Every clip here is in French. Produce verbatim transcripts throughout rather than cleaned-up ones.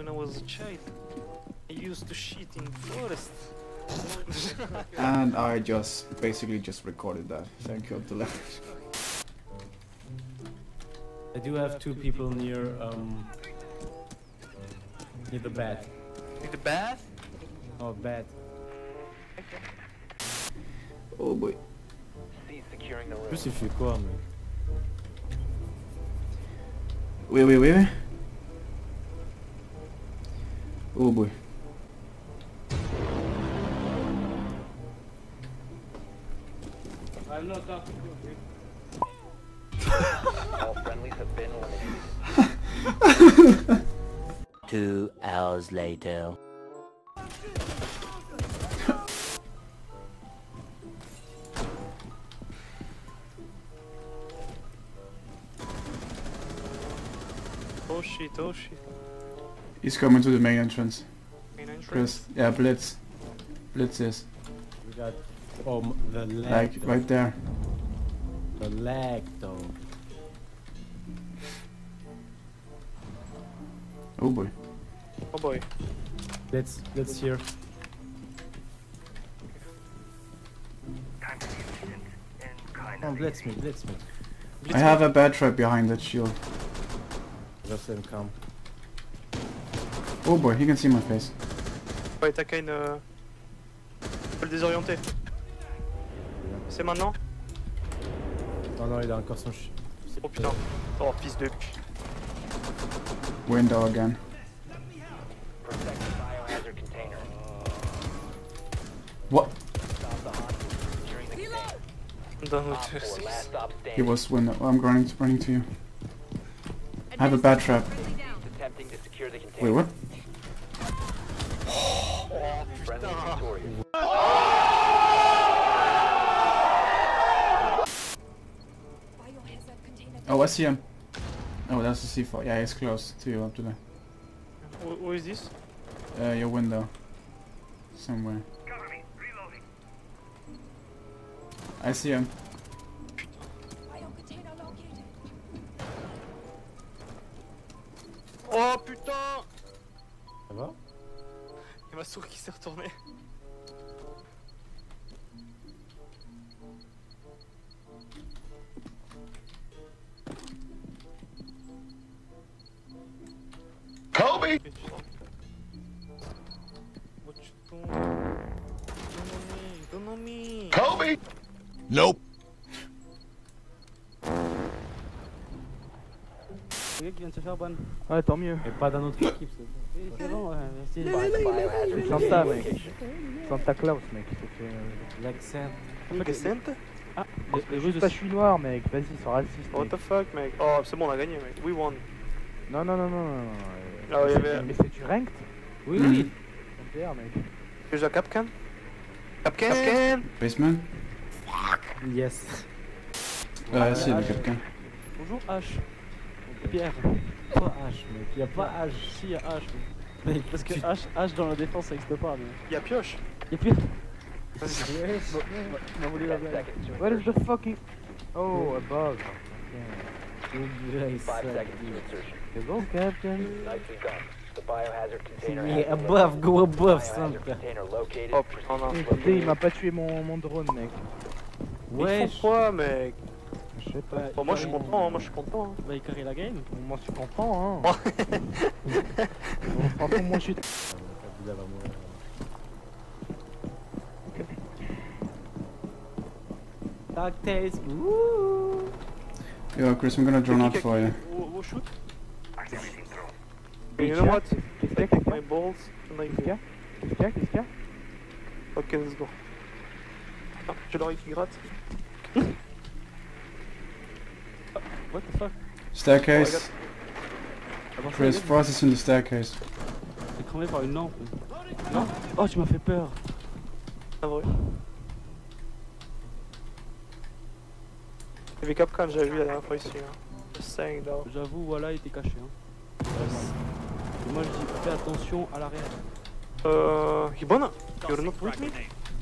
when I was a child. I used to shit in forest. And I just basically just recorded that. Thank you, Abdullah. I do have two people near um near the bed. In the bath? Oh, bed. Oh boy. Plus il fait quoi, mec? Oui, oui, oui, oui. Oh boy. I'm not talking to you. All friendlies have been eliminated. Two hours later. Oh shit, oh shit. He's coming to the main entrance. Main entrance? Chris. Yeah, Blitz. Blitz is. We got oh the leg. Like, though. right there. The leg though. Oh boy. Oh boy. Let's let's hear. Oh, blitz me, blitz me. I have a bad trap behind that shield. Just let him come. Oh boy, he can see my face. Ouais, t'as qu'à une... Euh... Faut le désorienter. C'est maintenant? Oh non, il a encore son ch... Oh putain. Oh fils de p... Window again. Protect the biohazard container. What? Stop the hostage from securing the container. Dans Op four, last stop He standing. was window. Oh, I'm running, running to you. I have a bad trap. Attempting to secure the container. Wait, what? Friendly victorious. Oh, I see him. Oh, that's a C four. Yeah, he's close to you, Abdullah. Who, who is this? Uh, your window. Somewhere. I see him. Oh putain! Ça va? Il y a ma souris qui s'est retournée. Kobe! What you doing? Don't on me, don't on me. Kobe! Nope. Le gars qui vient de se faire ban. Ouais, tant mieux. Et pas dans notre équipe, c'est bon. C'est bon, ouais, merci. Biohazard Santa, container mec. location. Santa Claus, mec. c'est que- L'accent. Decent? Ah, Les- les Juste pas, je suis noir, mec. Vas-y, ils sont racistes. What mec. the fuck, mec? Oh, c'est bon, on a gagné, mec. We won. Non, non, non, non, non. non. Ah, il y C'est- avait- Mais c'est du ranked? Oui, Mhm. oui. M D R, mec. Déjà Capcan? Capcan? Capcan? Basement? Yes. Uh, I see the Capcan. Bonjour H. Pierre. Pas H, mec. Y'a pas H. Si, y'a H. Mec, Parce que tu- H, H dans la défense ça existe pas. Mais... Y'a Pioche. Y'a plus. Yes. On m'a volé la Ten blague. seconds to What is insertion. the fucking... Oh, above. Oublie ça. Five seconds to insertion. C'est bon, Captain. Nicely done. The biohazard container has Yeah, been above, located. go above, Biohazard simple. container located. Oh putain, non. Eh, putain, il m'a pas tué mon, mon drone, mec. Ouais. Ils font quoi, mec? Je sais pas. Bon, moi je suis content, hein, moi je suis content. Hein. Bah il carry la game. Moi, je suis content, hein. Bon, franchement, moi, je suis... Kabila va mourir. Dark taste. Wouh. Yo, Chris, I'm gonna drone out for you. We'll, we'll shoot. You know what? Qu'est-ce qu'il y a? Take my balls and like... Qu'est-ce qu'il y a? Qu'est-ce qu'il y a? Qu'est-ce qu'il y a? Ok, let's go. Ah, j'ai l'oreille qui gratte. What the fuck? Staircase. Avant ça, Chris, le gars, Frost is in the staircase. il s'est cramé par une lampe. Non. Oh, tu m'as fait peur. Ah vrai. Il y avait Capcan, j'avais vu la dernière fois ici. Hein. Just saying though. J'avoue, voilà, il était caché. Hein. Et moi je dis fais attention à l'arrière. Euh... Hibana, you're not with me?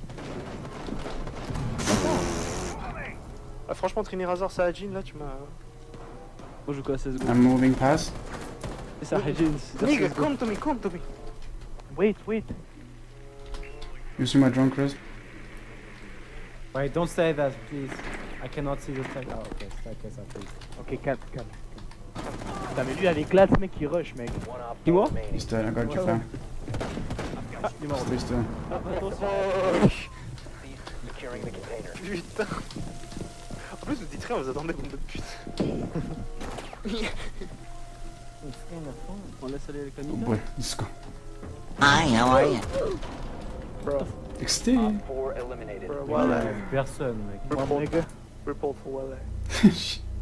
Ah, franchement, Trinirazor, Saajin, là, tu m'as... Moi je joue qu'à C S G O. I'm moving past. Ça Higgins. Nigga, come to me, come to me. Wait, wait. You see my drone, Chris? Wait, don't say that, please. I cannot see the tag. Oh, okay, staircase up, please. Ok, calme, calme. Putain, mais lui, elle éclate, ce mec qui rush, mec. One op Dis-moi. four remaining. He's dead, I got you, fam. Ah, il est mort. He's dead. Ah, attention. Cease securing the container. Putain. En plus, vous dites rien, vous attendez, bande de pute. On laisse aller les Oh candidats. boy, let's go. Hi, how are you? X T. Op four eliminated. Bro, Wale. Personne, mec. One nigga. Report for Wale. Shit.